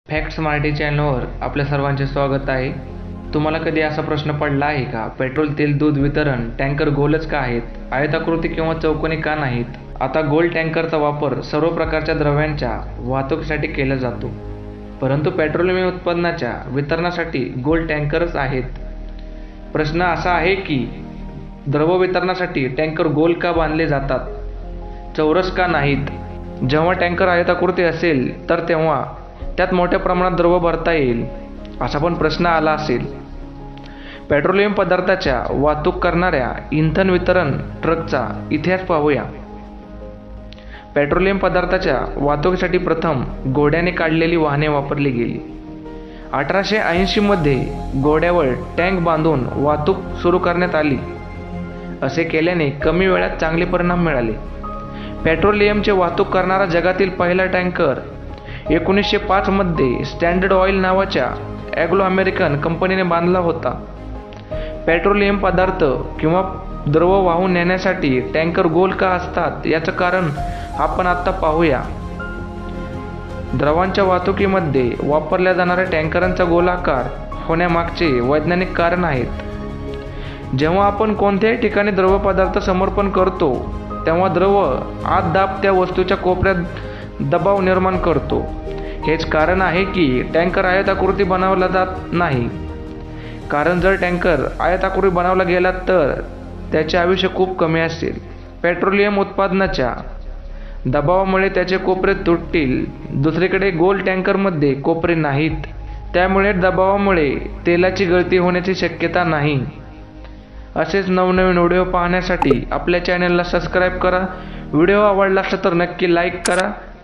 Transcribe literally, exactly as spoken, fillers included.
Fact smarty चॅनलवर आपल्या सर्वांचे स्वागत आहे. तुम्हाला कधी असा प्रश्न पडला आहे का, पेट्रोल, तेल, दूध वितरण टँकर गोलच का आहेत, आयताकृती किंवा चौकोनी का नाहीत? आता गोल टँकरचा वापर सर्व प्रकारच्या द्रव्यांच्या वाहतुकीसाठी केला जातो, परंतु पेट्रोलियम उत्पादनाच्या वितरणासाठी गोल टँकरच आहेत. प्रश्न असा आहे की द्रव वितरणासाठी टँकर गोल का बांधले जातात, चौरस का नाहीत? जेव्हा टँकर आयताकृती असेल तर तेव्हा त्यात मोठ्या प्रमाणात द्रव भरता येईल असा पण प्रश्न आला असेल. पेट्रोलियम पदार्थाच्या वाहतूक करणाऱ्या इंधन वितरण ट्रकचा इतिहास पाहूया. पेट्रोलियम पदार्थाच्या वाहतुकीसाठी प्रथम घोड्याने काढलेली वाहने वापरली गेली. अठराशे ऐंशी मध्ये घोड्यावर टँक बांधून वाहतूक सुरू करण्यात आली. असे केल्याने कमी वेळात चांगले परिणाम मिळाले. पेट्रोलियमचे वाहतूक करणारा जगातील पहिला टँकर एकोणीसशे पाच मध्ये स्टँडर्ड ऑइल नावाच्या ॲग्लो अमेरिकन कंपनीने बांधला होता. पेट्रोलियम पदार्थ किंवा द्रव वाहून नेण्यासाठी टँकर गोल का असतात याचं कारण आपण आता पाहूया. द्रवांच्या वाहतुकीमध्ये वापरल्या जाणाऱ्या टँकरांचा गोलाकार होण्यामागचे वैज्ञानिक कारण आहेत. जेव्हा आपण कोणत्याही ठिकाणी द्रव पदार्थ समर्पण करतो तेव्हा द्रव आत दाब त्या वस्तूच्या कोपऱ्यात दबाव निर्माण करतो. हेच कारण आहे की टँकर आयताकृती बनवला जात नाही, कारण जर टँकर आयताकृती बनवला गेला तर त्याचे आयुष्य खूप कमी असेल. पेट्रोलियम उत्पादनाच्या दबावामुळे त्याचे कोपरे तुटतील. दुसरीकडे गोल टँकरमध्ये कोपरे नाहीत, त्यामुळे दबावामुळे तेलाची गळती होण्याची शक्यता नाही. असेच नवनवीन व्हिडिओ पाहण्यासाठी आपल्या चॅनलला सबस्क्राईब करा. व्हिडिओ आवडला असेल तर नक्की लाईक करा.